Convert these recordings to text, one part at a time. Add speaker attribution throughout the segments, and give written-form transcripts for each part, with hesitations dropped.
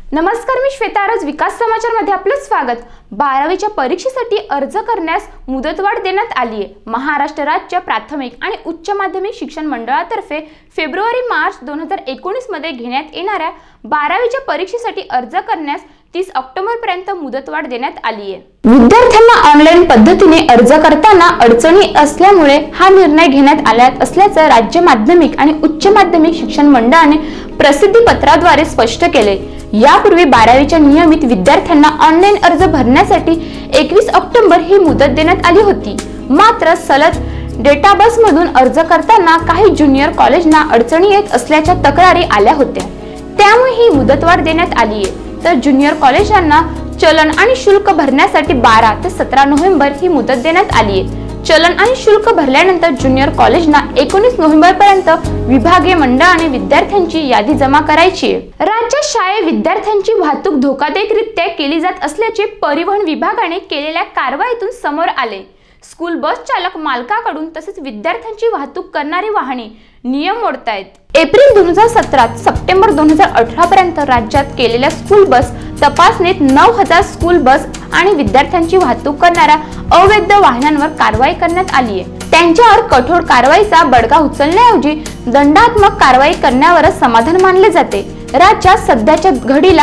Speaker 1: नमस्कार, मी श्वेता आरज विकास समाचार मध्ये आपलं स्वागत। 12वीच्या परीक्षेसाठी अर्ज करण्यास मुदतवाढ देण्यात आली आहे। महाराष्ट्र राज्य प्राथमिक आणि उच्च माध्यमिक शिक्षण मंडळातर्फे फेब्रुवारी-मार्च 2019 मध्ये घेण्यात येणाऱ्या 12वीच्या परीक्षेसाठी अर्ज करण्यास 30 ऑक्टोबर पर्यंत मुदतवाढ देण्यात आली आहे। विद्यार्थ्यांना ऑनलाईन पद्धतीने अर्ज करताना अडचणी असल्यामुळे हा निर्णय घेण्यात आला असल्याचं राज्य माध्यमिक आणि उच्च माध्यमिक शिक्षण मंडळाने प्रसिद्धी पत्राद्वारे स्पष्ट केले। यापूर्वी 12वीच्या नियमित विद्यार्थ्यांना ऑनलाईन अर्ज भरण्यासाठी 21 ऑक्टोबर ही मुदत देण्यात आली होती। मात्र सलग डेटाबेस मधून अर्ज करताना काही ज्युनियर कॉलेजना अडचणी येत असल्याच्या तक्रारी आल्या होत्या, त्यामुळे ही मुदतवाढ देण्यात आली आहे। तर ज्युनियर कॉलेजांना चलन आणि शुल्क भरण्यासाठी 12 ते 17 नोव्हेंबर ही मुदत देण्यात आली आहे। चलन आणि शुल्क भरल्यानंतर ज्युनियर कॉलेजना 19 नोव्हेंबर पर्यंत विभागीय मंडळाने विद्यार्थ्यांची यादी जमा करायची आहे। राज्यात शाळेत विद्यार्थ्यांची वाहतूक धोकादायकरित्या केली जात असल्याचे परिवहन विभागाने केलेल्या कारवाईतून समोर आले। स्कूल बस चालक मालकाकडून तसेच विद्यार्थ्यांची वाहतूक करणारी वाहने नियम मोडतायत। एप्रिल 2017 ते सप्टेंबर 2018 पर्यंत राज्यात केलेल्या स्कूल बस तपासणीत 9000 स्कूल बस आणि विद्यार्थ्यांची वाहतूक करणाऱ्या अवैध वाहनांवर कारवाई करण्यात आली आहे। त्यांच्यावर कठोर कारवाईचा बडगा उचलण्याऐवजी दंडात्मक कारवाई करण्यावरच समाधान मानले जाते। राज्यात सध्याच्या घडीला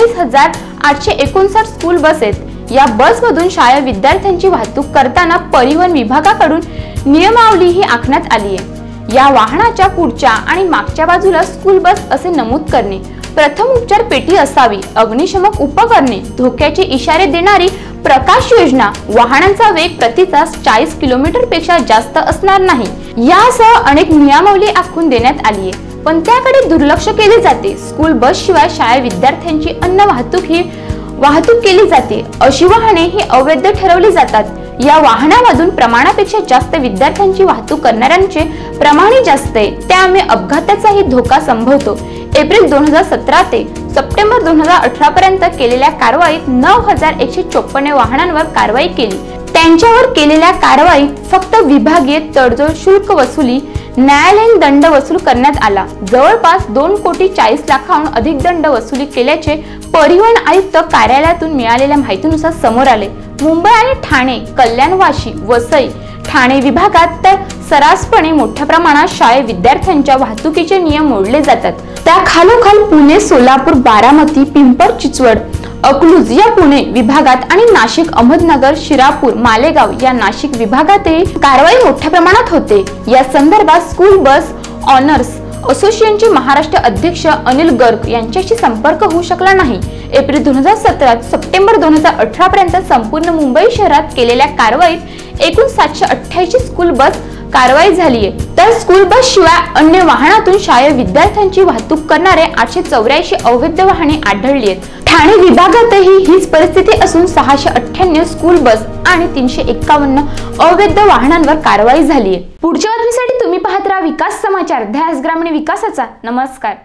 Speaker 1: 28,859 स्कूल बस आहेत। या बसमधून शाळा विद्यार्थ्यांची वाहतूक करताना परिवहन विभागाकडून नियमावली ही आखण्यात आली आहे। या वाहनाच्या पुढच्या आणि मागच्या बाजूला स्कूल बस असे नमूद करणे, प्रथम उपचार पेटी असावी, अग्निशमक उपकरणे, धोक्याचे इशारे देणारी प्रकाश योजना, वाहनांचा वेग प्रति तास 40 किलोमीटर पेक्षा जास्त असणार नाही, यासह अनेक नियमावली आखून देण्यात आली आहे। पण त्याकडे दुर्लक्ष केले जाते। स्कूल बस शिवाय शाळा विद्यार्थ्यांची अन्य वाहतूक केली जाते, अशी वाहने ही अवैध ठरवली जातात। या वाहनामधून प्रमाणापेक्षा जास्त विद्यार्थ्यांची वाहतूक करणाऱ्यांचे प्रमाण जास्त आहे, त्यामुळे अपघाताचाही धोका संभवतो। एप्रिल 2017 ते सप्टेंबर 2018 पर्यंत केलेल्या कारवाईत 9154 वाहनांवर कारवाई केली। त्यांच्यावर केलेल्या कारवाईत फक्त विभागीय तडजोड शुल्क वसुली, न्यायालयीन दंड वसूल करण्यात आला। जवळपास 2,40,00,000 अधिक दंड वसुली केल्याचे परिवहन आयुक्त कार्यालयातून मिळालेल्या माहितीनुसार समोर आले। मुंबई आणि ठाणे, कल्याण, वाशी, वसई, ठाणे विभागात तर सर्रासपणे मोठ्या प्रमाणात शाळे विद्यार्थ्यांच्या वाहतुकीचे नियम मोडले जातात। त्या खालोखाल पुणे, सोलापूर, बारामती, पिंपळ-चिंचवड, अकलूज या पुणे विभागात आणि नाशिक, अहमदनगर, शिरापूर, मालेगाव या नाशिक विभागातही कारवाई मोठ्या प्रमाणात होते। या संदर्भात स्कूल बस ऑनर्स असोसिएशनचे महाराष्ट्र अध्यक्ष अनिल गर्ग यांच्याशी संपर्क होऊ शकला नाही। एप्रिल 2017 ते सप्टेंबर 2018 पर्यंत संपूर्ण मुंबई शहरात केलेल्या कारवाईत एकूण 788 स्कूल बस कारवाई झाली आहे। तर स्कूल बस शिवाय अन्य वाहनातून शाळा विद्यार्थ्यांची वाहतूक करणारे 884 अवैध वाहने आढळली आहेत। ठाणे विभागातही हीच परिस्थिती असून 698 स्कूल बस आणि 351 अवैध वाहनांवर कारवाई झाली आहे। पुढच्या बातमीसाठी तुम्ही पाहत राहा विकास समाचार, ध्यास ग्रामीण विकासाचा। नमस्कार।